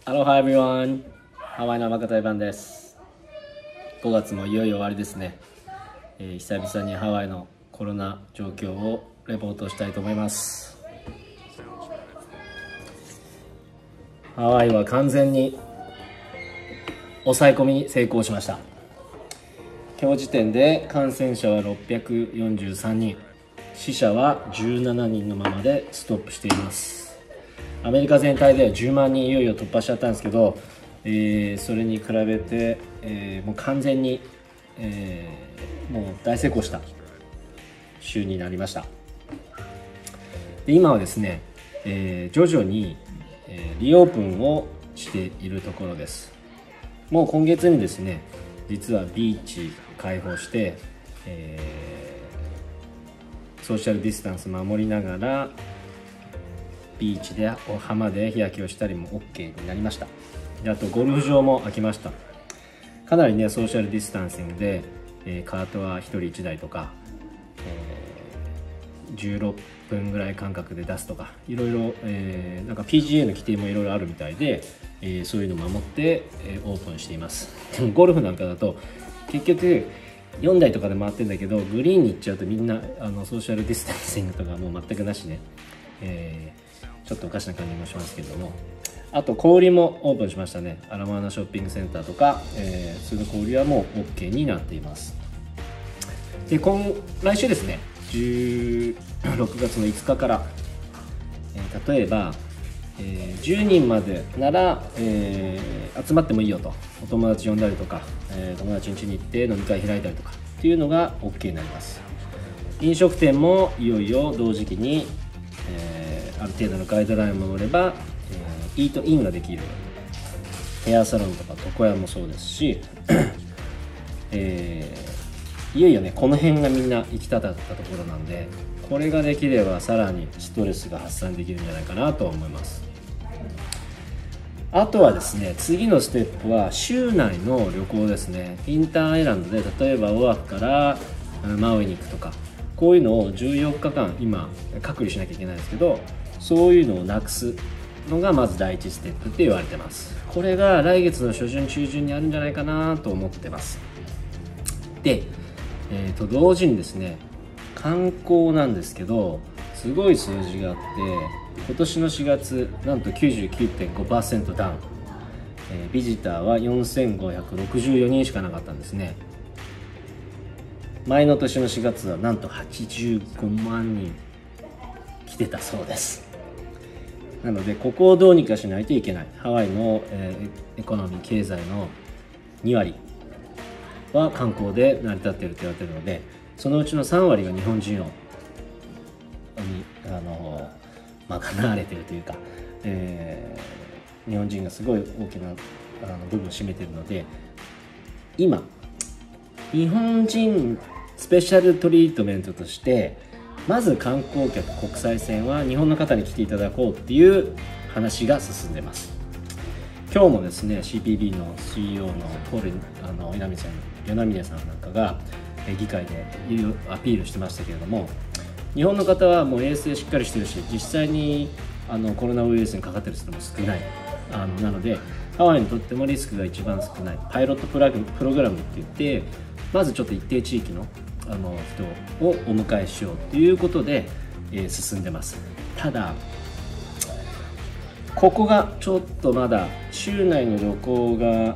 Aloha everyone! ハワイの甘方版です。5月もいよいよ終わりですね。久々にハワイのコロナ状況をレポートしたいと思います。ハワイは完全に抑え込みに成功しました。今日時点で感染者は643人、死者は17人のままでストップしています。アメリカ全体では10万人いよいよ突破しちゃったんですけど、それに比べて、もう完全に、もう大成功した週になりました。で今はですね、徐々に、リオープンをしているところです。もう今月にですね、実はビーチ開放して、ソーシャルディスタンス守りながらビーチで浜で日焼けをしたりも OK になりました。であとゴルフ場も開きました。かなりねソーシャルディスタンシングで、カートは1人1台とか、16分ぐらい間隔で出すとかいろいろ、なんか PGA の規定もいろいろあるみたいで、そういうのを守って、オープンしています。でもゴルフなんかだと結局4台とかで回ってるんだけど、グリーンに行っちゃうとみんなソーシャルディスタンシングとかもう全くなしね、ちょっとおかしな感じもしますけども、あと小売りもオープンしましたね。アラモアナショッピングセンターとか、その小売りはもう OK になっています。で来週ですね、6月の5日から、例えば、10人までなら、集まってもいいよと、お友達呼んだりとか、友達ん家に行って飲み会開いたりとかっていうのが OK になります。飲食店もいよいよ同時期に、ある程度のガイドラインを守れば、イートインができる。ヘアサロンとか床屋もそうですし、いよいよねこの辺がみんな行きたかったところなんで、これができればさらにストレスが発散できるんじゃないかなと思います。あとはですね、次のステップは州内の旅行ですね。インターアイランドで例えばオアフからマウイに行くとか、こういうのを14日間今隔離しなきゃいけないんですけど、そういうのをなくすのがまず第一ステップって言われてます。これが来月の初旬中旬にあるんじゃないかなと思ってます。で、同時にですね、観光なんですけどすごい数字があって、今年の4月なんと 99.5% ダウン、ビジターは4564人しかなかったんですね。前の年の4月はなんと85万人来てたそうです。なのでここをどうにかしないといけない。ハワイの、エコノミー経済の2割は観光で成り立っていると言われているので、そのうちの3割が日本人を賄われているというか、日本人がすごい大きな部分を占めているので、今日本人スペシャルトリートメントとしてまず観光客国際線は日本の方に来ていただこうっていう話が進んでます。今日もですね CPB の CEO のポール与那嶺さんなんかが議会でアピールしてましたけれども、日本の方はもう衛生しっかりしてるし、実際にコロナウイルスにかかってる人も少ない、なのでハワイにとってもリスクが一番少ないパイロットプログラムって言って、まずちょっと一定地域の人をお迎えしようということで、進んでます。ただここがちょっとまだ州内の旅行が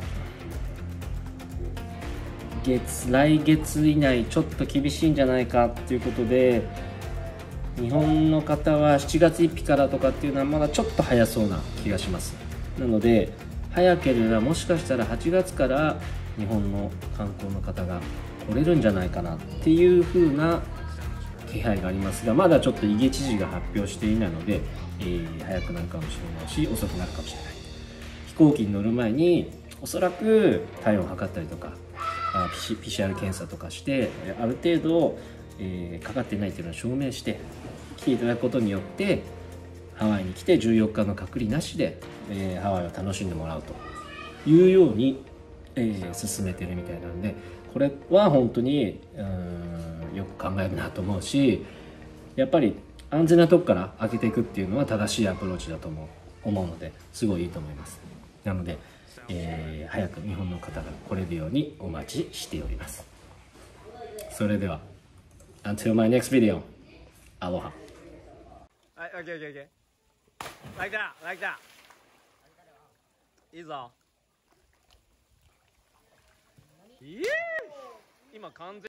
来月以内ちょっと厳しいんじゃないかということで、日本の方は7月1日からとかっていうのはまだちょっと早そうな気がします。なので早ければもしかしたら8月から日本の観光の方が来れるんじゃないかなっていう風な気配がありますが、まだちょっとイゲ知事が発表していないので、早くなるかもしれないし遅くなるかもしれない。飛行機に乗る前におそらく体温を測ったりとかPCR 検査とかして、ある程度、かかっていないというのを証明して来ていただくことによって、ハワイに来て14日の隔離なしで、ハワイを楽しんでもらうというように、進めてるみたいなので、これは本当によく考えるなと思うし、やっぱり安全なとこから開けていくっていうのは正しいアプローチだと思うので、すごいいいと思います。 なので、早く日本の方が来れるようにお待ちしております。それでは Until my next video. Aloha. Okay. Like that. いいぞ。今完全